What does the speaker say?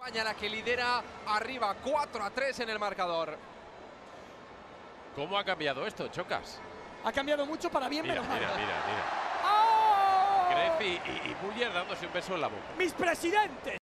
España la que lidera arriba 4-3 en el marcador. ¿Cómo ha cambiado esto, Chocas? Ha cambiado mucho para bien, Mira, menos mal. mira. ¡Oh! Gref y Müller dándose un beso en la boca. ¡Mis presidentes!